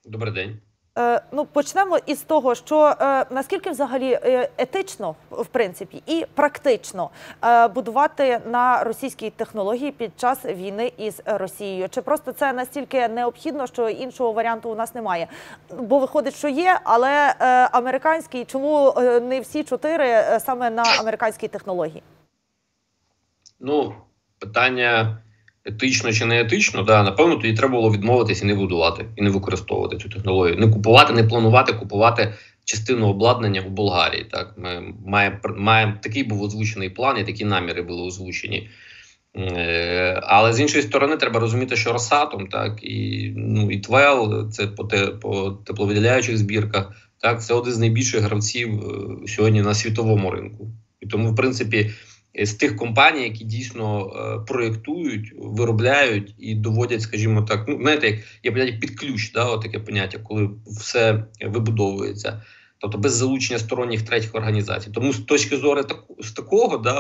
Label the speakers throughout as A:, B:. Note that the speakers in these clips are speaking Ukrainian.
A: Добрий день.
B: Ну, почнемо із того, що наскільки взагалі етично, в принципі, і практично будувати на російській технології під час війни із Росією? Чи просто це настільки необхідно, що іншого варіанту у нас немає? Бо виходить, що є, але американський, чому не всі 4 саме на американській технології?
A: Ну, питання етично чи не етично, да, напевно, тоді треба було відмовитися і не будувати, і не використовувати цю технологію. Не купувати, не планувати купувати частину обладнання в Болгарії. Так? Ми маємо такий був озвучений план, і такі наміри були озвучені. Але з іншої сторони, треба розуміти, що Росатом, так, і ТВЕЛ, це по тепловиділяючих збірках, так, це один з найбільших гравців сьогодні на світовому ринку. І тому, в принципі, з тих компаній, які дійсно проєктують, виробляють і доводять, скажімо так, ну, знаєте, як є поняття під ключ, да, от таке поняття, коли все вибудовується. Тобто без залучення сторонніх третіх організацій. Тому з точки зору з такого, да,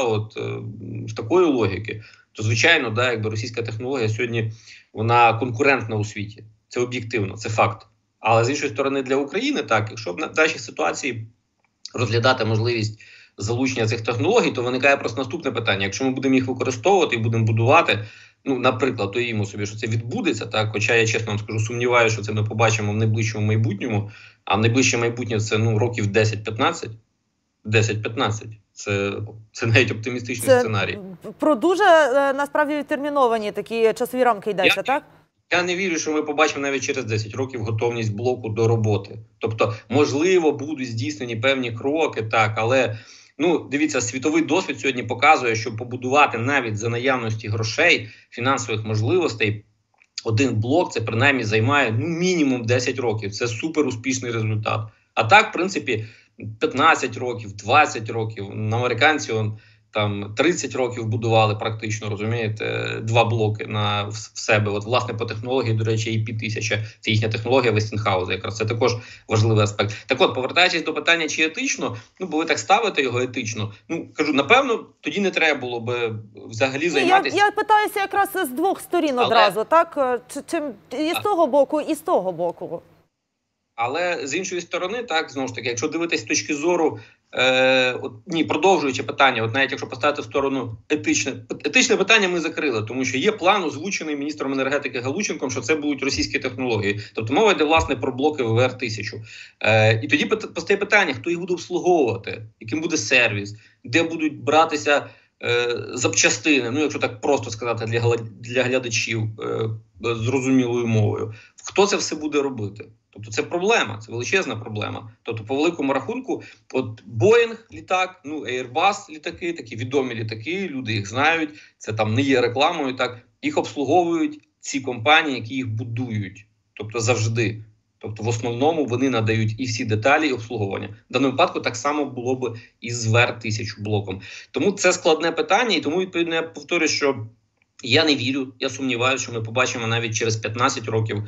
A: з такої логіки, то звичайно, да, якби російська технологія сьогодні вона конкурентна у світі. Це об'єктивно, це факт. Але з іншої сторони для України, так, якщо в нашій ситуації розглядати можливість залучення цих технологій, то виникає просто наступне питання. Якщо ми будемо їх використовувати і будемо будувати, ну, наприклад, то уявімо собі, що це відбудеться, так, хоча я чесно вам скажу, сумніваюся, що це ми побачимо в найближчому майбутньому, а в найближче майбутнє це, ну, років 10-15. 10-15. Це навіть оптимістичний сценарій.
B: Про дуже, насправді, відтерміновані такі часові рамки йдеться, так?
A: Я не вірю, що ми побачимо навіть через 10 років готовність блоку до роботи. Тобто, можливо, будуть здійснені певні кроки, так, але, ну, дивіться, світовий досвід сьогодні показує, що побудувати навіть за наявності грошей, фінансових можливостей, один блок, це принаймні займає, ну, мінімум 10 років. Це супер успішний результат. А так, в принципі, 15 років, 20 років. Американці там 30 років будували практично, розумієте, 2 блоки в себе. От, власне, по технології, до речі, IP-1000, це їхня технологія Вестінхауза, якраз це також важливий аспект. Так от, повертаючись до питання, чи етично, ну, бо ви так ставите його етично, ну, кажу, напевно, тоді не треба було би взагалі займатися.
B: Я питаюся якраз з двох сторін одразу, так? Чим і з того боку, і з того боку.
A: Але з іншої сторони, так, знову ж таки, якщо дивитись з точки зору, продовжуючи питання, от навіть якщо поставити в сторону етичне питання ми закрили, тому що є план, озвучений міністром енергетики Галущенком, що це будуть російські технології. Тобто мова йде, власне, про блоки ВВЕР-1000. І тоді постає питання, хто їх буде обслуговувати, яким буде сервіс, де будуть братися запчастини, ну, якщо так просто сказати для глядачів зрозумілою мовою. Хто це все буде робити? Тобто це проблема, це величезна проблема. Тобто, по великому рахунку, от Boeing літак, ну, Airbus літаки, такі відомі літаки, люди їх знають, це там не є рекламою, так, їх обслуговують ці компанії, які їх будують. Тобто завжди. Тобто в основному вони надають і всі деталі, і обслуговування. В даному випадку так само було б і з ВВЕР-1000 блоком. Тому це складне питання, і тому, відповідно, я повторюю, що я не вірю, я сумніваюся, що ми побачимо навіть через 15 років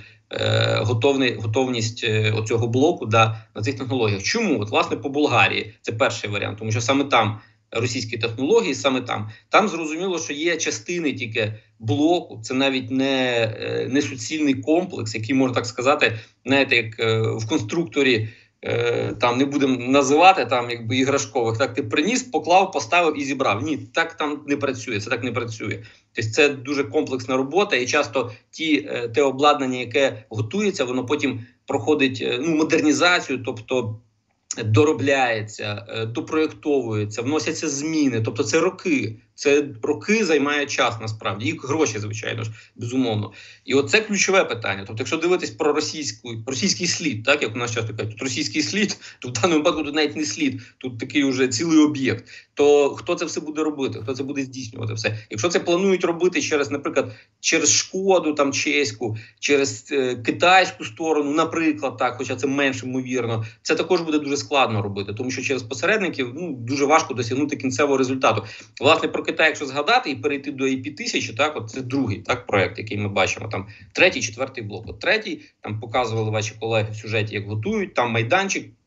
A: готовність оцього блоку, да, на цих технологіях. Чому? От, власне, по Болгарії це перший варіант, тому що саме там російські технології, саме там зрозуміло, що є частини тільки блоку, це навіть не суцільний комплекс, який, можна так сказати, знаєте, як в конструкторі, там не будемо називати там якби іграшкових, так ти приніс, поклав, поставив і зібрав. Ні, так там не працює, це так не працює. Тобто це дуже комплексна робота, і часто те обладнання, яке готується, воно потім проходить, ну, модернізацію, тобто доробляється, допроєктовується, вносяться зміни. Тобто це роки. Це роки займає час, насправді. І гроші, звичайно ж, безумовно. І оце ключове питання. Тобто, якщо дивитись про російський слід, так, як у нас часто кажуть, тут російський слід, то в даному випадку тут навіть не слід, тут такий уже цілий об'єкт. То хто це все буде робити? Хто це буде здійснювати все? Якщо це планують робити через, наприклад, через Шкоду, там, чеську, через китайську сторону, наприклад, так, хоча це менш ймовірно, це також буде дуже складно робити, тому що через посередників, ну, дуже важко досягнути кінцевого результату. Власне, про Китай, якщо згадати і перейти до IP-1000, так, от це другий, так, проект, який ми бачимо, там третій, четвертий блок. От третій, там показували ваші колеги в сюжеті, як готують, там майданчик,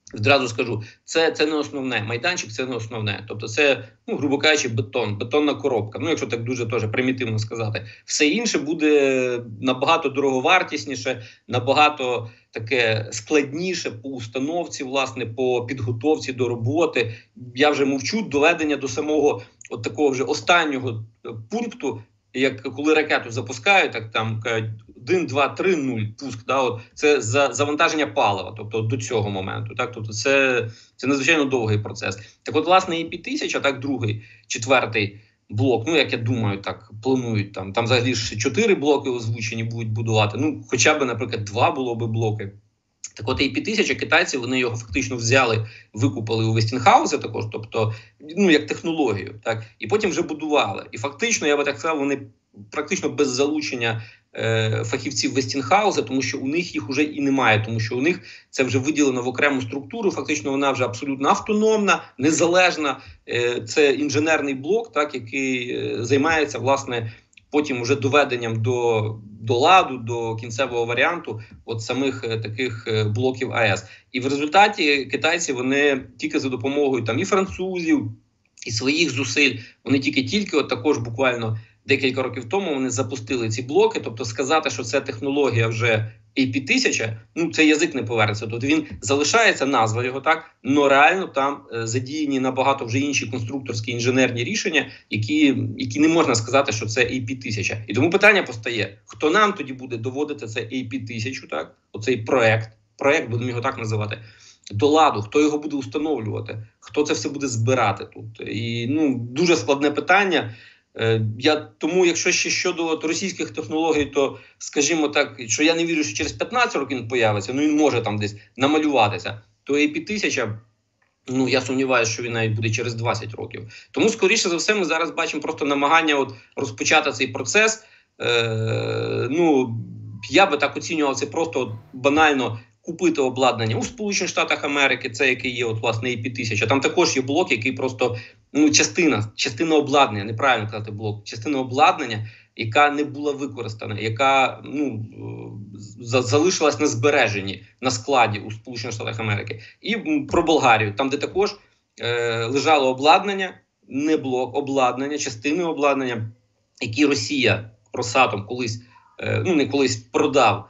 A: Відразу скажу, це не основне. Майданчик – це не основне. Тобто це, грубо кажучи, бетонна коробка. Якщо так дуже теж примітивно сказати. Все інше буде набагато дороговартісніше, набагато таке складніше по установці, власне, по підготовці до роботи. Я вже мовчу, доведення до самого от такого вже останнього пункту, як коли ракету запускають, так там кажуть 1, 2, 3, 0, пуск. Це завантаження палива, тобто до цього моменту. Так, тобто це надзвичайно довгий процес. Так от, власне, EP-1000, так, другий, четвертий блок, як я думаю, так планують, там взагалі ще 4 блоки озвучені будуть будувати, хоча б, наприклад, 2 було би блоки. Так от EP-1000, китайці, вони його фактично взяли, викупили у Westinghouse також, тобто, як технологію, так, і потім вже будували. І фактично, я би так сказав, вони практично без залучення фахівців Westinghouse, тому що у них їх вже і немає, тому що у них це вже виділено в окрему структуру, фактично вона вже абсолютно автономна, незалежна, це інженерний блок, так, який займається, власне, потім вже доведенням до ладу, до кінцевого варіанту от самих таких блоків АЕС. І в результаті китайці, вони тільки за допомогою там і французів, і своїх зусиль, вони тільки от також буквально декілька років тому вони запустили ці блоки. Тобто сказати, що це технологія вже EP-1000, це язик не повернеться. Тобто він залишається, назва його так, але реально там задіяні набагато вже інші конструкторські інженерні рішення, які не можна сказати, що це EP-1000. І тому питання постає, хто нам тоді буде доводити це EP-1000, так, оцей проект, будемо його так називати, до ладу, хто його буде установлювати, хто це все буде збирати тут. І дуже складне питання. Тому, якщо ще щодо російських технологій, то, скажімо так, що я не вірю, що через 15 років він появиться, він може там десь намалюватися, то EP-1000, я сумніваюся, що він навіть буде через 20 років. Тому, скоріше за все, ми зараз бачимо просто намагання розпочати цей процес. Я би так оцінював це просто банально купити обладнання у Сполучених Штатах Америки, це який є, власне, EP-1000. Там також є блок, який просто, частина обладнання, неправильно казати блок, частина обладнання, яка не була використана, яка, залишилась на збереженні, на складі у Сполучених Штатах Америки. І про Болгарію, там, де також лежало обладнання, не блок, обладнання, частини обладнання, які Росія, Росатом колись, не колись продав,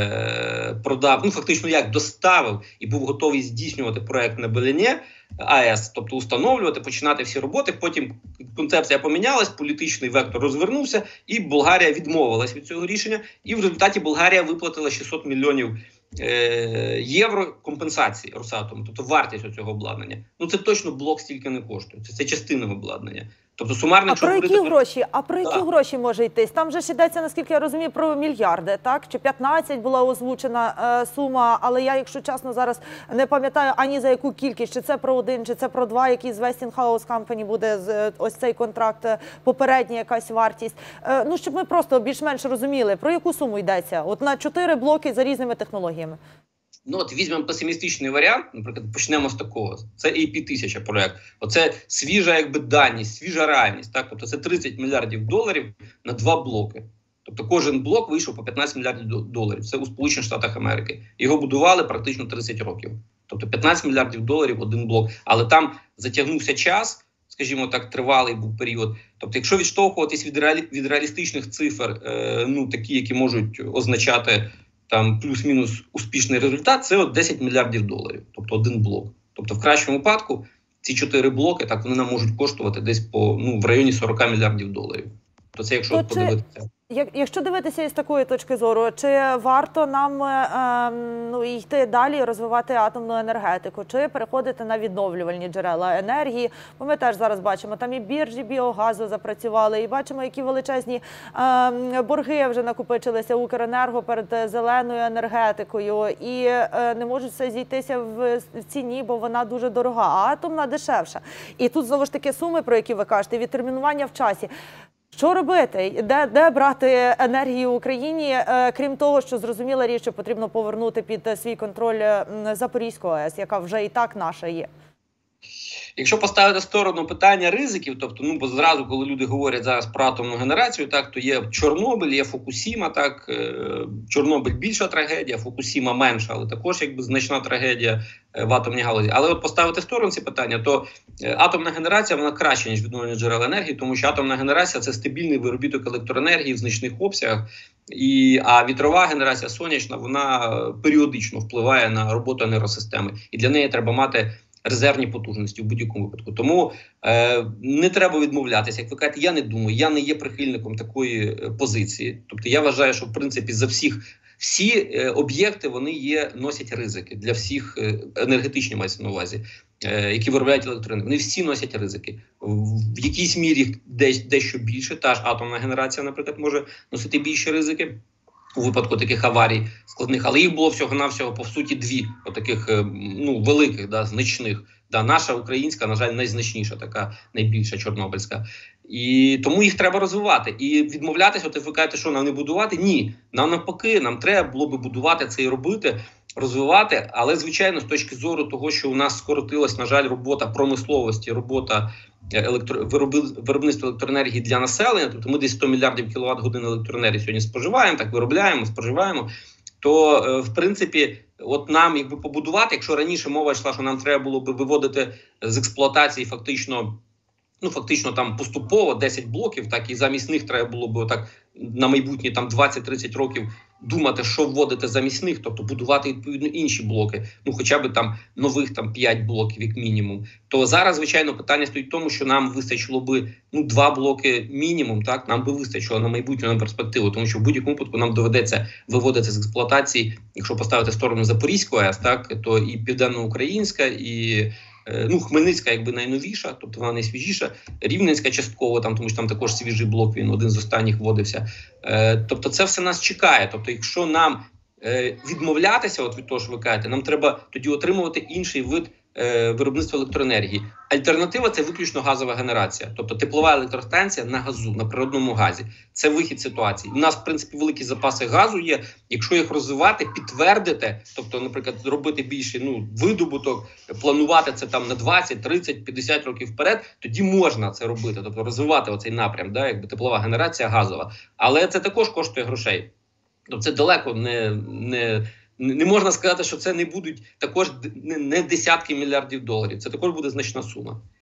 A: фактично як доставив і був готовий здійснювати проект на Белене АЕС, тобто установлювати, починати всі роботи. Потім концепція помінялась, політичний вектор розвернувся, і Болгарія відмовилась від цього рішення. І в результаті Болгарія виплатила 600 мільйонів євро компенсації Росатому, тобто вартість цього обладнання. Це точно блок стільки не коштує, це частина обладнання. Тобто сумарно,
B: про які гроші може йтись? Там же ж йдеться, наскільки я розумію, про мільярди, так? Чи 15 була озвучена сума, але я, якщо чесно, зараз не пам'ятаю ані за яку кількість, чи це про 1, чи це про 2, який з Westinghouse Company буде ось цей контракт, попередня якась вартість. Щоб ми просто більш-менш розуміли, про яку суму йдеться? От на 4 блоки за різними технологіями.
A: Візьмемо песимістичний варіант, наприклад, почнемо з такого. Це EP-1000 проект. Оце свіжа даність, свіжа реальність. Так? Тобто це 30 мільярдів доларів на 2 блоки. Тобто кожен блок вийшов по 15 мільярдів доларів. Це у Сполучених Штатах Америки. Його будували практично 30 років. Тобто 15 мільярдів доларів один блок. Але там затягнувся час, скажімо так, тривалий був період. Тобто, якщо відштовхуватись від реалістичних цифр, такі, які можуть означати там плюс-мінус успішний результат, це 10 мільярдів доларів, тобто один блок. Тобто в кращому випадку ці 4 блоки, так, вони нам можуть коштувати десь в районі 40 мільярдів доларів. То це якщо подивитися.
B: Якщо дивитися із такої точки зору, чи варто нам йти далі, розвивати атомну енергетику, чи переходити на відновлювальні джерела енергії? Бо ми теж зараз бачимо, там і біржі біогазу запрацювали, і бачимо, які величезні борги вже накопичилися Укренерго перед зеленою енергетикою, і не можуть все зійтися в ціні, бо вона дуже дорога, а атомна дешевша. І тут, знову ж таки, суми, про які ви кажете, відтермінування в часі. Що робити? Де брати енергію Україні, крім того, що зрозуміла річ, що потрібно повернути під свій контроль Запорізьку АЕС, яка вже і так наша є?
A: Якщо поставити в сторону питання ризиків, тобто, ну, бо зразу, коли люди говорять зараз про атомну генерацію, так, то є Чорнобиль, є Фукусіма, так, Чорнобиль більша трагедія, Фукусіма менша, але також якби значна трагедія в атомній галузі. Але от поставити в сторону ці питання, то атомна генерація, вона краще, ніж відновлення джерел енергії, тому що атомна генерація – це стабільний виробіток електроенергії в значних обсягах, а вітрова генерація, сонячна, вона періодично впливає на роботу енергосистеми. І для неї треба мати резервні потужності в будь-якому випадку. Тому не треба відмовлятися. Як ви кажете, я не думаю, я не є прихильником такої позиції. Тобто я вважаю, що в принципі за всі об'єкти вони носять ризики для всіх енергетичних, мається на увазі, які виробляють електроенергію. Вони всі носять ризики. В якійсь мірі дещо більше. Та ж атомна генерація, наприклад, може носити більші ризики у випадку таких аварій складних, але їх було всього-навсього, по суті, дві отаких, ну, великих, да, значних. Да, наша українська, на жаль, найзначніша, така найбільша чорнобильська. І тому їх треба розвивати. І відмовлятися, от ви кажете, що нам не будувати? Ні. Нам навпаки, нам треба було би будувати це і робити, розвивати. Але, звичайно, з точки зору того, що у нас скоротилась, на жаль, робота промисловості, робота виробництва електроенергії для населення, тобто ми десь 100 мільярдів кіловат-годин електроенергії сьогодні споживаємо, так виробляємо, споживаємо, то, в принципі, от нам якби побудувати, якщо раніше мова йшла, що нам треба було би виводити з експлуатації фактично там поступово 10 блоків, так і замість них треба було б так на майбутнє там 20-30 років думати, що вводити замість них, тобто будувати відповідно інші блоки, ну хоча б там нових там 5 блоків як мінімум. То зараз, звичайно, питання стоїть в тому, що нам вистачило би 2 блоки мінімум, так, нам би вистачило на майбутню, на перспективу, тому що в будь-якому випадку нам доведеться виводити з експлуатації, якщо поставити в сторону Запорізької АЕС, так, то і Південноукраїнська, і Хмельницька якби найновіша, тобто вона найсвіжіша, Рівненська частково, там, тому що там також свіжий блок, він один з останніх вводився. Тобто це все нас чекає. Тобто якщо нам відмовлятися от від того, що ви кажете, нам треба тоді отримувати інший вид виробництва електроенергії. Альтернатива – це виключно газова генерація. Тобто теплова електростанція на газу, на природному газі. Це вихід ситуації. У нас, в принципі, великі запаси газу є. Якщо їх розвивати, підтвердити, тобто, наприклад, робити більший видобуток, планувати це там на 20, 30, 50 років вперед, тоді можна це робити, тобто розвивати оцей напрям, да, якби теплова генерація газова. Але це також коштує грошей. Тобто це далеко не можна сказати, що це не будуть також не десятки мільярдів доларів. Це також буде значна сума.